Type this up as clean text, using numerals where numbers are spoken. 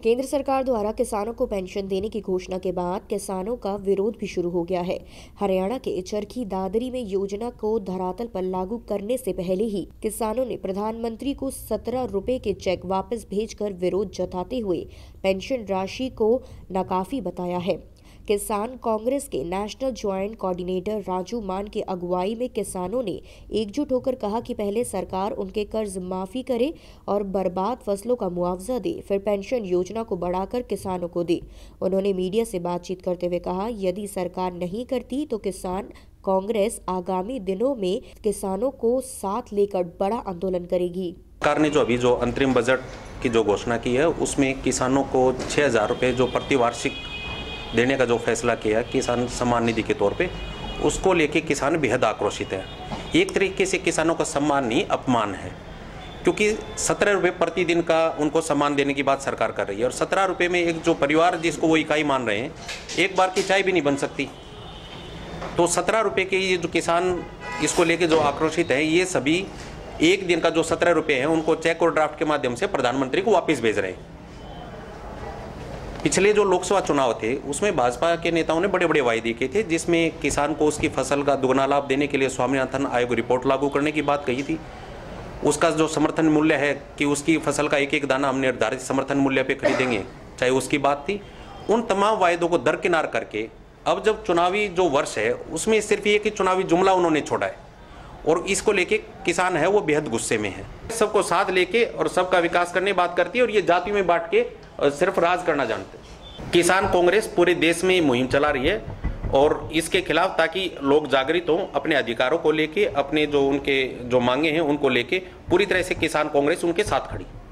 केंद्र सरकार द्वारा किसानों को पेंशन देने की घोषणा के बाद किसानों का विरोध भी शुरू हो गया है। हरियाणा के चरखी दादरी में योजना को धरातल पर लागू करने से पहले ही किसानों ने प्रधानमंत्री को 17 रुपए के चेक वापस भेजकर विरोध जताते हुए पेंशन राशि को नाकाफी बताया है। किसान कांग्रेस के नेशनल ज्वाइंट कोऑर्डिनेटर राजू मान की अगुवाई में किसानों ने एकजुट होकर कहा कि पहले सरकार उनके कर्ज माफी करे और बर्बाद फसलों का मुआवजा दे, फिर पेंशन योजना को बढ़ाकर किसानों को दे। उन्होंने मीडिया से बातचीत करते हुए कहा, यदि सरकार नहीं करती तो किसान कांग्रेस आगामी दिनों में किसानों को साथ लेकर बड़ा आंदोलन करेगी। सरकार ने अभी जो अंतरिम बजट की जो घोषणा की है उसमें किसानों को 6,000 रुपये जो प्रतिवार्षिक देने का जो फैसला किया किसान सम्मान निधि के तौर पे, उसको लेके किसान बेहद आक्रोशित है। एक तरीके से किसानों का सम्मान नहीं अपमान है, क्योंकि 17 रुपये प्रतिदिन का उनको सम्मान देने की बात सरकार कर रही है और 17 रुपये में एक जो परिवार जिसको वो इकाई मान रहे हैं, एक बार की चाय भी नहीं बन सकती। तो 17 रुपये के ये जो किसान इसको लेके जो आक्रोशित है, ये सभी एक दिन का जो 17 रुपये है उनको चेक और ड्राफ्ट के माध्यम से प्रधानमंत्री को वापस भेज रहे हैं। पिछले जो लोकसभा चुनाव थे उसमें भाजपा के नेताओं ने बड़े बड़े वायदे किए थे, जिसमें किसान को उसकी फसल का दुगना लाभ देने के लिए स्वामीनाथन आयोग रिपोर्ट लागू करने की बात कही थी। उसका जो समर्थन मूल्य है कि उसकी फसल का एक एक दाना हम निर्धारित समर्थन मूल्य पे खरीदेंगे, चाहे उसकी बात थी। उन तमाम वायदों को दरकिनार करके अब जब चुनावी जो वर्ष है उसमें सिर्फ एक ही चुनावी जुमला उन्होंने छोड़ा है और इसको लेके किसान है वो बेहद गुस्से में है। सबको साथ लेके और सबका विकास करने की बात करती है और ये जाति में बांट के सिर्फ राज करना जानते हैं। किसान कांग्रेस पूरे देश में मुहिम चला रही है और इसके खिलाफ, ताकि लोग जागृत हों अपने अधिकारों को लेके, अपने जो उनके जो मांगे हैं उनको लेके पूरी तरह से किसान कांग्रेस उनके साथ खड़ी।